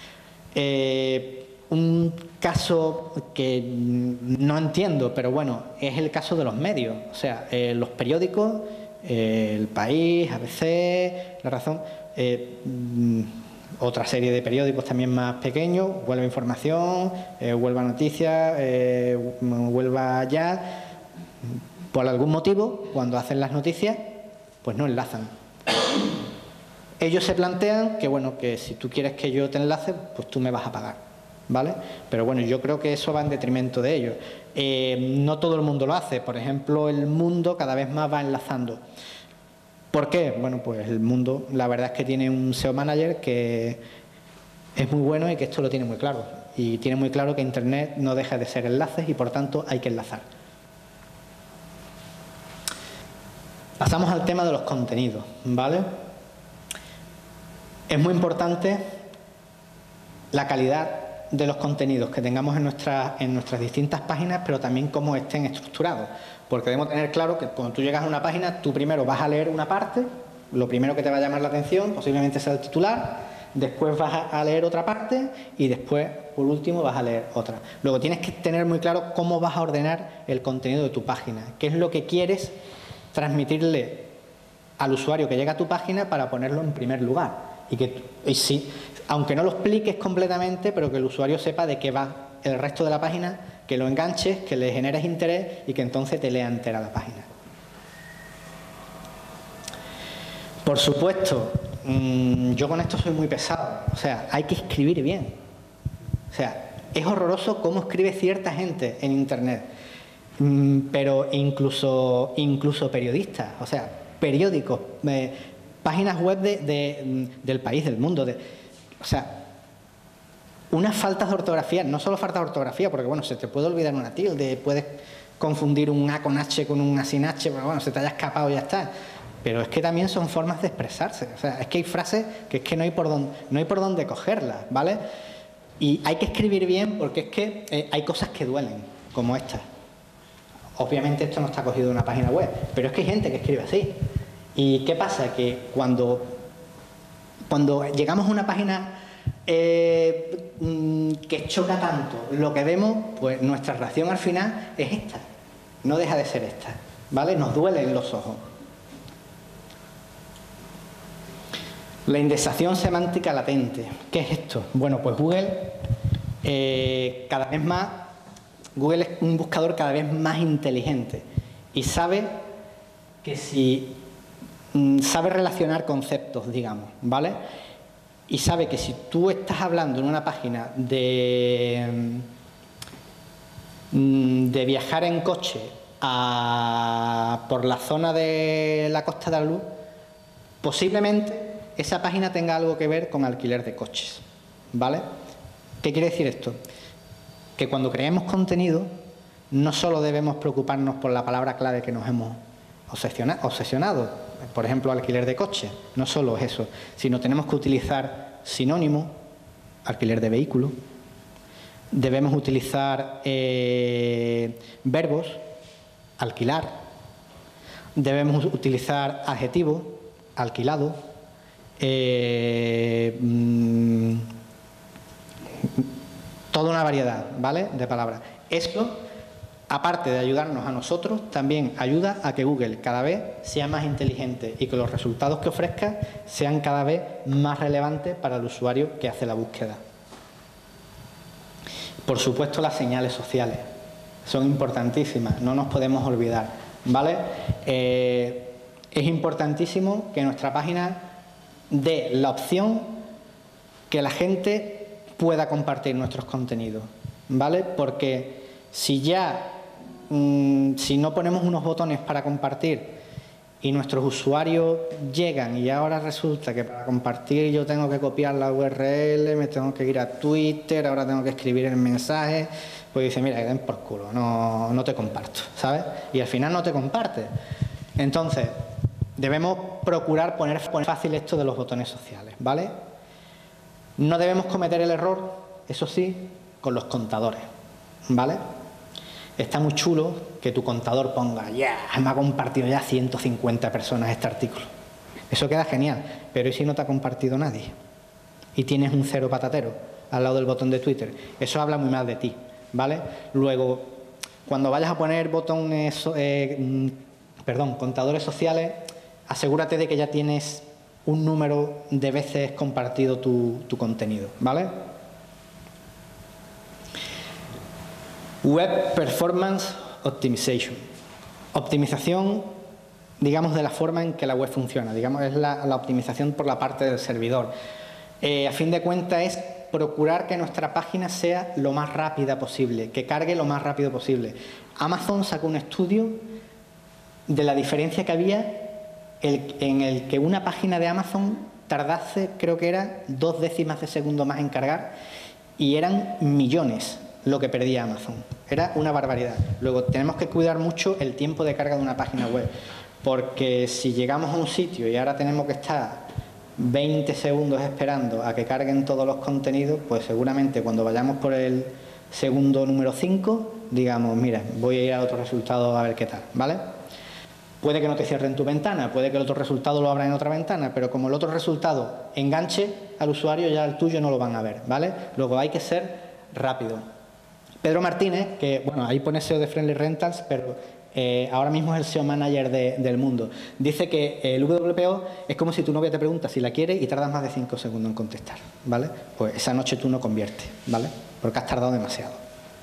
Un caso que no entiendo, pero bueno, es el caso de los medios. O sea, los periódicos, El País, ABC, La Razón, otra serie de periódicos también más pequeños, Huelva Información, Huelva Noticias, Huelva Ya. Por algún motivo, cuando hacen las noticias, pues no enlazan. Ellos se plantean que, bueno, que si tú quieres que yo te enlace, pues tú me vas a pagar, ¿vale? Pero bueno, yo creo que eso va en detrimento de ellos. No todo el mundo lo hace. Por ejemplo, el Mundo cada vez más va enlazando. ¿Por qué? Bueno, pues el Mundo, la verdad es que tiene un SEO Manager que es muy bueno y que esto lo tiene muy claro. Y tiene muy claro que Internet no deja de ser enlaces y, por tanto, hay que enlazar. Pasamos al tema de los contenidos, ¿vale? Es muy importante la calidad de los contenidos que tengamos en nuestras distintas páginas, pero también cómo estén estructurados. Porque debemos tener claro que cuando tú llegas a una página, tú primero vas a leer una parte, lo primero que te va a llamar la atención, posiblemente sea el titular, después vas a leer otra parte y después, por último, vas a leer otra. Luego tienes que tener muy claro cómo vas a ordenar el contenido de tu página, qué es lo que quieres transmitirle al usuario que llega a tu página para ponerlo en primer lugar. Y sí, aunque no lo expliques completamente, pero que el usuario sepa de qué va el resto de la página, que lo enganches, que le generes interés y que entonces te lea entera la página. Por supuesto, yo con esto soy muy pesado. O sea, hay que escribir bien. O sea, es horroroso cómo escribe cierta gente en Internet. Pero incluso periodistas, o sea, periódicos, páginas web del país, del mundo. O sea, unas faltas de ortografía, no solo faltas de ortografía, porque bueno, se te puede olvidar una tilde, puedes confundir un A con H con un A sin H, pero bueno, se te haya escapado y ya está. Pero es que también son formas de expresarse. O sea, es que hay frases que es que no hay por dónde cogerlas, ¿vale? Y hay que escribir bien porque es que hay cosas que duelen, como estas. Obviamente esto no está cogido de una página web, pero es que hay gente que escribe así. ¿Y qué pasa? Que cuando llegamos a una página que choca tanto lo que vemos, pues nuestra reacción al final es esta. No deja de ser esta, ¿vale? Nos duele en los ojos. La indexación semántica latente. ¿Qué es esto? Bueno, pues Google cada vez más... Google es un buscador cada vez más inteligente y sabe que si... sabe relacionar conceptos, digamos, ¿vale? Y sabe que si tú estás hablando en una página de viajar en coche por la zona de la Costa de la Luz, posiblemente esa página tenga algo que ver con alquiler de coches, ¿vale? ¿Qué quiere decir esto? Que cuando creemos contenido no solo debemos preocuparnos por la palabra clave que nos hemos obsesionado, por ejemplo, alquiler de coche, no solo es eso, sino tenemos que utilizar sinónimos, alquiler de vehículo, debemos utilizar verbos, alquilar, debemos utilizar adjetivos, alquilado, toda una variedad, ¿vale?, de palabras. Esto, aparte de ayudarnos a nosotros, también ayuda a que Google cada vez sea más inteligente y que los resultados que ofrezca sean cada vez más relevantes para el usuario que hace la búsqueda. Por supuesto, las señales sociales son importantísimas, no nos podemos olvidar, ¿vale? Es importantísimo que nuestra página dé la opción que la gente pueda compartir nuestros contenidos, ¿vale? Porque si no ponemos unos botones para compartir y nuestros usuarios llegan y ahora resulta que para compartir yo tengo que copiar la URL, me tengo que ir a Twitter, ahora tengo que escribir el mensaje, pues dice, mira, que den por culo, no te comparto, ¿sabes? Y al final no te comparte. Entonces, debemos procurar poner fácil esto de los botones sociales, ¿vale? No debemos cometer el error, eso sí, con los contadores, ¿vale? Está muy chulo que tu contador ponga, me ha compartido ya 150 personas este artículo. Eso queda genial, pero ¿y si no te ha compartido nadie? Y tienes un cero patatero al lado del botón de Twitter. Eso habla muy mal de ti, ¿vale? Luego, cuando vayas a poner contadores sociales, asegúrate de que ya tienes un número de veces compartido tu contenido, ¿vale? Web Performance Optimization. Optimización digamos, de la forma en que la web funciona. Digamos, es la optimización por la parte del servidor. A fin de cuentas es procurar que nuestra página sea lo más rápida posible, que cargue lo más rápido posible. Amazon sacó un estudio de la diferencia que había en el que una página de Amazon tardase, creo que era 2 décimas de segundo más en cargar, y eran millones lo que perdía Amazon. Era una barbaridad. Luego, tenemos que cuidar mucho el tiempo de carga de una página web, porque si llegamos a un sitio y ahora tenemos que estar 20 segundos esperando a que carguen todos los contenidos, pues seguramente cuando vayamos por el segundo número 5, digamos, mira, voy a ir a otro resultado a ver qué tal, ¿vale? Puede que no te cierren tu ventana, puede que el otro resultado lo abra en otra ventana, pero como el otro resultado enganche al usuario, ya el tuyo no lo van a ver, ¿vale? Luego hay que ser rápido. Pedro Martínez, que bueno, ahí pone SEO de Friendly Rentals, pero ahora mismo es el SEO manager del mundo, dice que el WPO es como si tu novia te pregunta si la quiere y tardas más de 5 segundos en contestar, ¿vale? Pues esa noche tú no conviertes, ¿vale? Porque has tardado demasiado.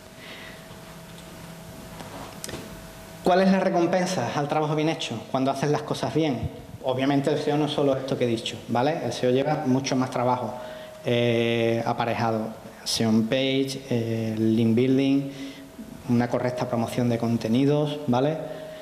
¿Cuál es la recompensa al trabajo bien hecho cuando haces las cosas bien? Obviamente el SEO no es solo esto que he dicho, ¿vale? El SEO lleva mucho más trabajo aparejado. SEO on page, link building, una correcta promoción de contenidos, ¿vale?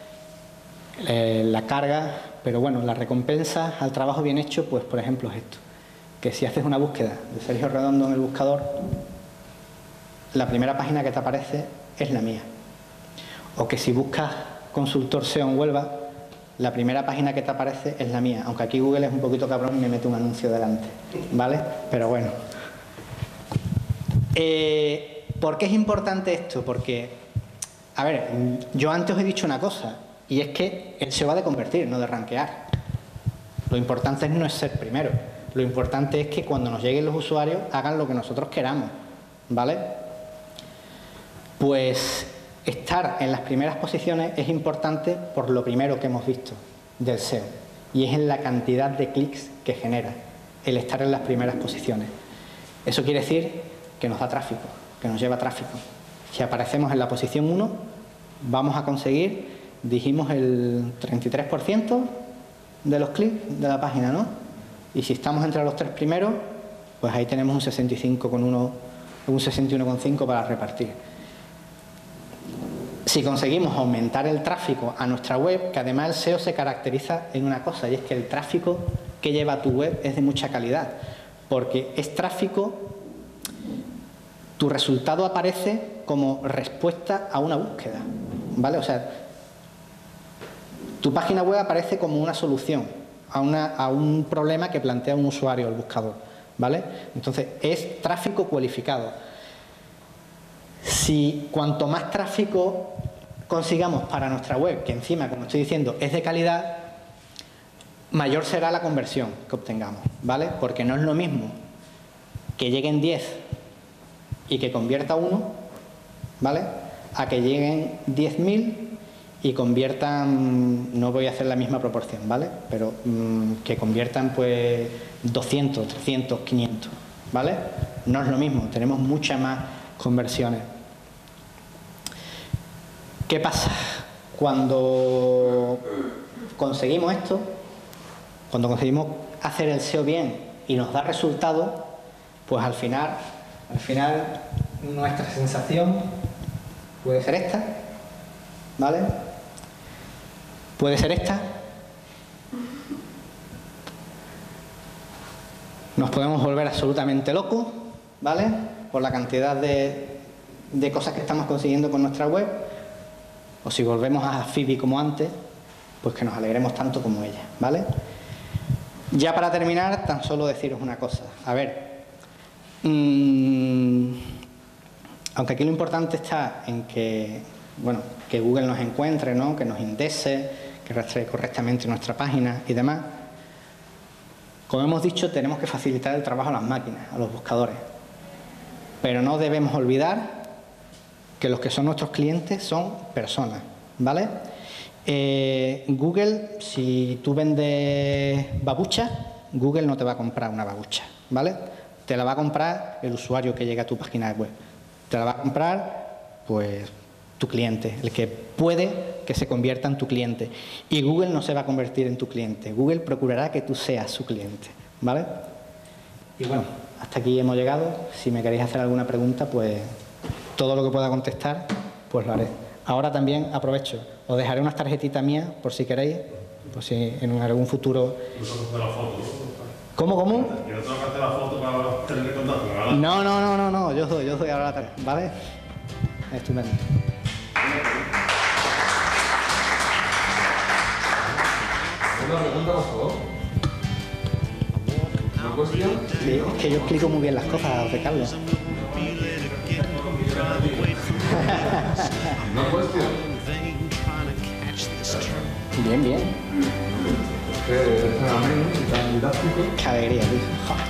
La carga, pero bueno, la recompensa al trabajo bien hecho, pues por ejemplo es esto, que si haces una búsqueda de Sergio Redondo en el buscador, la primera página que te aparece es la mía. O que si buscas consultor SEO en Huelva, la primera página que te aparece es la mía, aunque aquí Google es un poquito cabrón y me mete un anuncio delante, ¿vale? Pero bueno. ¿Por qué es importante esto? Porque, a ver, yo antes os he dicho una cosa, y es que el SEO va de convertir, no de rankear. Lo importante no es ser primero, lo importante es que cuando nos lleguen los usuarios hagan lo que nosotros queramos, ¿vale? Pues estar en las primeras posiciones es importante por lo primero que hemos visto del SEO, y es en la cantidad de clics que genera el estar en las primeras posiciones. Eso quiere decir que nos da tráfico, que nos lleva tráfico. Si aparecemos en la posición 1, vamos a conseguir, dijimos, el 33% de los clics de la página, ¿no? Y si estamos entre los 3 primeros, pues ahí tenemos un 65,1, un 61,5 para repartir. Si conseguimos aumentar el tráfico a nuestra web, que además el SEO se caracteriza en una cosa, y es que el tráfico que lleva a tu web es de mucha calidad, porque es tráfico, tu resultado aparece como respuesta a una búsqueda, ¿vale? O sea, tu página web aparece como una solución a un problema que plantea un usuario, el buscador, ¿vale? Entonces, es tráfico cualificado. Si cuanto más tráfico consigamos para nuestra web, que encima, como estoy diciendo, es de calidad, mayor será la conversión que obtengamos, ¿vale? Porque no es lo mismo que lleguen 10 y que convierta 1, ¿vale? A que lleguen 10.000 y conviertan, no voy a hacer la misma proporción, ¿vale? Pero que conviertan pues 200, 300, 500, ¿vale? No es lo mismo, tenemos muchas más conversiones. ¿Qué pasa? Cuando conseguimos esto, cuando conseguimos hacer el SEO bien y nos da resultados, pues al final nuestra sensación puede ser esta, ¿vale? Puede ser esta. Nos podemos volver absolutamente locos, ¿vale? Por la cantidad de cosas que estamos consiguiendo con nuestra web. O si volvemos a Phoebe como antes, pues que nos alegremos tanto como ella, ¿vale? Ya para terminar, tan solo deciros una cosa. A ver, aunque aquí lo importante está en que, bueno, que Google nos encuentre, ¿no? Que nos indexe, que rastree correctamente nuestra página y demás. Como hemos dicho, tenemos que facilitar el trabajo a las máquinas, a los buscadores. Pero no debemos olvidar que los que son nuestros clientes son personas, ¿vale? Google, si tú vendes babuchas, Google no te va a comprar una babucha, ¿vale? Te la va a comprar el usuario que llega a tu página web. Te la va a comprar, pues, tu cliente, el que puede que se convierta en tu cliente. Y Google no se va a convertir en tu cliente. Google procurará que tú seas su cliente, ¿vale? Y bueno, hasta aquí hemos llegado. Si me queréis hacer alguna pregunta, pues todo lo que pueda contestar, pues lo haré. Ahora también aprovecho, os dejaré unas tarjetitas mías por si queréis, por si en algún futuro... ¿Cómo? ¿Y no te vas a hacer la foto para tener contacto? No, yo os doy ahora la tarjeta, ¿vale? Estupendo. Una pregunta, por favor. ¿Una cuestión? Sí, es que yo explico muy bien las cosas, José Carlos. ¿Una cuestión? Bien. Es tan ameno y tan didáctico. Qué alegría, tío.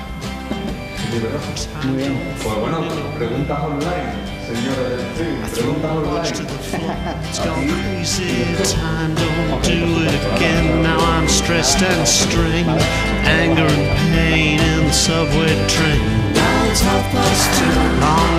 Muy bien. Pues bueno, preguntas online, señores del stream, preguntas online. It's gone crazy, time don't do it again. Now I'm stressed and strained, anger and pain in the subway train. Now it's 2:30, long